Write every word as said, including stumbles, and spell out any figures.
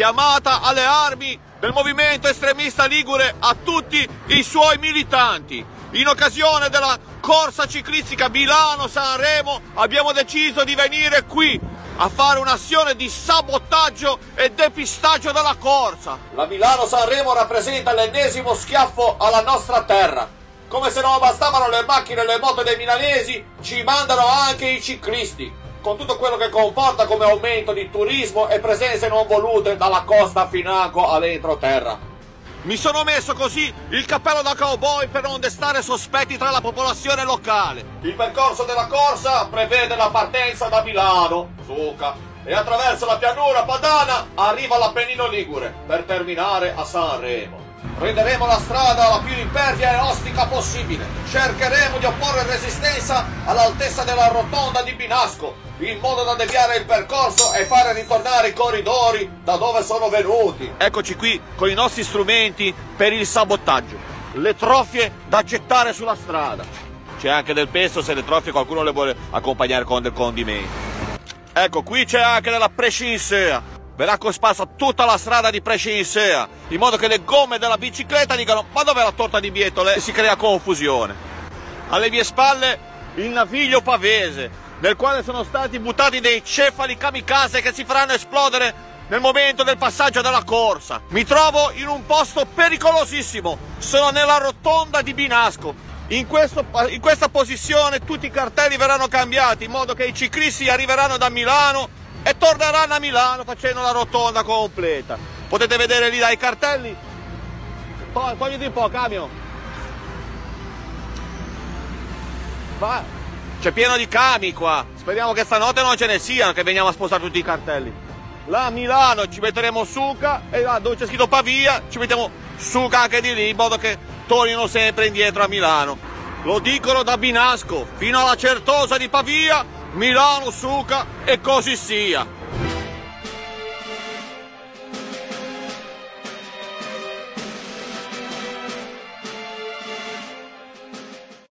chiamata alle armi del movimento estremista ligure a tutti i suoi militanti. In occasione della corsa ciclistica Milano-Sanremo abbiamo deciso di venire qui a fare un'azione di sabotaggio e depistaggio della corsa. La Milano-Sanremo rappresenta l'ennesimo schiaffo alla nostra terra. Come se non bastavano le macchine e le moto dei milanesi, ci mandano anche i ciclisti, con tutto quello che comporta come aumento di turismo e presenze non volute dalla costa a financo all'entroterra. Mi sono messo così il cappello da cowboy per non destare sospetti tra la popolazione locale. Il percorso della corsa prevede la partenza da Milano, Suca, e attraverso la pianura padana arriva all'Appennino Ligure per terminare a Sanremo. Renderemo la strada la più impervia e ostica possibile. Cercheremo di opporre resistenza all'altezza della rotonda di Binasco, in modo da deviare il percorso e fare ritornare i corridori da dove sono venuti. Eccoci qui con i nostri strumenti per il sabotaggio. Le trofie da gettare sulla strada. C'è anche del pesto se le trofie qualcuno le vuole accompagnare con del condimento. Ecco, qui c'è anche della prescinsea. Verrà cosparsa tutta la strada di Prescinsea, in modo che le gomme della bicicletta dicano: ma dov'è la torta di bietole? E si crea confusione. Alle mie spalle il naviglio pavese, nel quale sono stati buttati dei cefali kamikaze che si faranno esplodere nel momento del passaggio della corsa. Mi trovo in un posto pericolosissimo, sono nella rotonda di Binasco. In, questo, in questa posizione tutti i cartelli verranno cambiati, in modo che i ciclisti arriveranno da Milano e torneranno a Milano facendo la rotonda completa. Potete vedere lì dai cartelli. Togliti un po', camion. Va. C'è pieno di cami qua. Speriamo che stanotte non ce ne siano, che veniamo a spostare tutti i cartelli. Là a Milano ci metteremo Suca, e là dove c'è scritto Pavia ci mettiamo Suca anche di lì, in modo che tornino sempre indietro a Milano. Lo dicono da Binasco fino alla Certosa di Pavia, Milano, Suca e così sia.